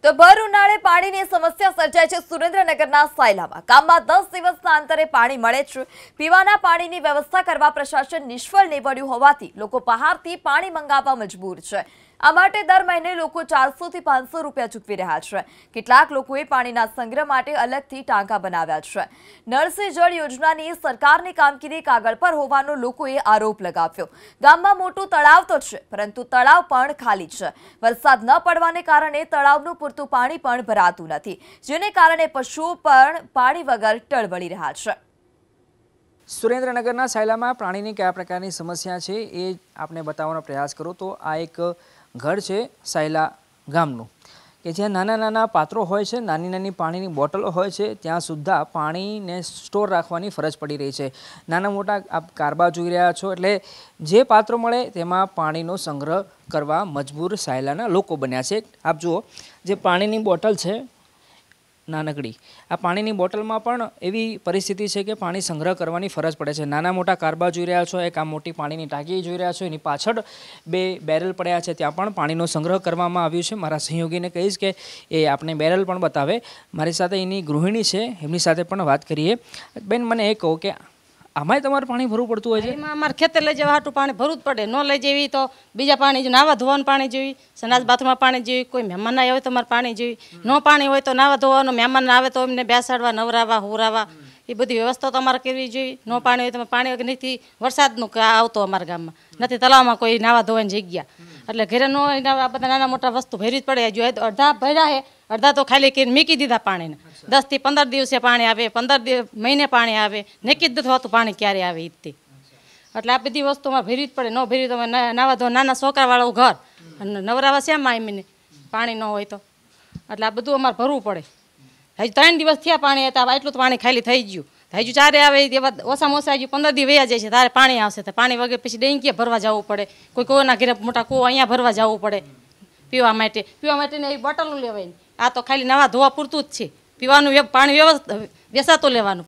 તો ભર ઉનાળે પાણીની સમસ્યા સર્જાય છે સુરેન્દ્રનગરના સાયલામાં. ગામમાં 10 દિવસના અંતરે પાણી મળે છે. પીવાના પાણીની વ્યવસ્થા કરવા પ્રશાસન નિષ્ફળ નીવડ્યું હોવાથી લોકો બહારથી પાણી મંગાવવા મજબૂર છે. આ માટે દર મહિને લોકો 400 થી 500 રૂપિયા ચૂકવી રહ્યા છે. કેટલાક લોકોએ પાણીના સંગ્રહ માટે અલગથી ટાંકા બનાવ્યા છે. નળ સે જળ યોજનાની સરકારની કામગીરી કાગળ પર હોવાનો લોકોએ આરોપ લગાવ્યો. ગામમાં મોટું તળાવ તો છે, પરંતુ તળાવ પણ ખાલી છે. વરસાદ ન પડવાને કારણે તળાવનું પૂરતું પાણી પણ ભરાતું નથી, જેને કારણે પશુઓ પણ પાણી વગર ટળવળી રહ્યા છે. સુરેન્દ્રનગરના સાયલામાં પાણીની કયા પ્રકારની સમસ્યા છે એ આપણે બતાવવાનો પ્રયાસ કરું તો આ એક ઘર છે સાયલા ગામનું કે જ્યાં નાના નાના પાત્રો હોય છે, નાની નાની પાણીની બોટલો હોય છે, ત્યાં સુદ્ધા પાણીને સ્ટોર રાખવાની ફરજ પડી રહી છે. નાના મોટા આપ કારબા જોઈ રહ્યા છો, એટલે જે પાત્રો મળે તેમાં પાણીનો સંગ્રહ કરવા મજબૂર સાયલાના લોકો બન્યા છે. આપ જુઓ, જે પાણીની બોટલ છે નાનકડી, આ પાણીની બોટલમાં પણ એવી પરિસ્થિતિ છે કે પાણી સંગ્રહ કરવાની ફરજ પડે છે. નાના મોટા કારબા જોઈ રહ્યા છો, એક આ મોટી પાણીની ટાંકી જોઈ રહ્યા છો, એની પાછળ 2 બેરલ પડ્યા છે, ત્યાં પણ પાણીનો સંગ્રહ કરવામાં આવ્યો છે. મારા સહયોગીને કહીશ કે એ આપણે બેરલ પણ બતાવે. મારી સાથે એની ગૃહિણી છે, એમની સાથે પણ વાત કરીએ. બેન, મને એ કહો કે આમાંય તમારે પાણી ભરવું પડતું હોય છે? એમાં અમારે ખેતર લઈ જવા હાટું પાણી ભરવું જ પડે. ન લઈ જવી તો બીજા પાણી, નાવા ધોવાનું પાણી જોઈએ, સનાજ બાથરૂમમાં પાણી જોઈએ, કોઈ મહેમાન આવ્યા હોય તો અમારે પાણી જોઈએ. ન પાણી હોય તો નાવા ધોવાનું, મહેમાન આવે તો એમને બેસાડવા, નવરાવા, હુરાવા, એ બધી વ્યવસ્થા તો અમારે કરવી જોઈએ. ન પાણી હોય તો પાણી નથી. વરસાદનું આવતો અમારા ગામમાં નથી, તળાવમાં કોઈ નાવા ધોવાની જગ્યા, એટલે ઘરે ન હોય. આ બધા નાના મોટા વસ્તુ ભરવી જ પડે. જો અડધા ભર્યા છે, અડધા તો ખાલી કરીને મૂકી દીધા પાણીને. 10 થી 15 દિવસે પાણી આવે, 15 મહિને પાણી આવે, નક્કી જ નથી હોતું પાણી ક્યારે આવે ઈથી. એટલે આ બધી વસ્તુમાં ભરવી જ પડે. ન ભરવી તો નાવા ધોવા, નાના છોકરાવાળું ઘર અને નવરાવા શ્યામાં આવીને પાણી ન હોય તો, એટલે આ બધું અમારે ભરવું પડે. હજી 3 દિવસ થયા પાણી હતા, એટલું તો પાણી ખાલી થઈ ગયું. હજુ 4 આવે એવા ઓછામાં ઓછા હજુ 15 દી વયા જાય છે, તારે પાણી આવશે. તો પાણી વગર પછી ડેંકીએ ભરવા જવું પડે, કોઈના ઘરે મોટા કૂવો અહીંયા ભરવા જવું પડે પીવા માટે ને એ બોટલો લેવાય. આ તો ખાલી નવા ધોવા પૂરતું જ છે. પીવાનું પાણી વેચાતું લેવાનું,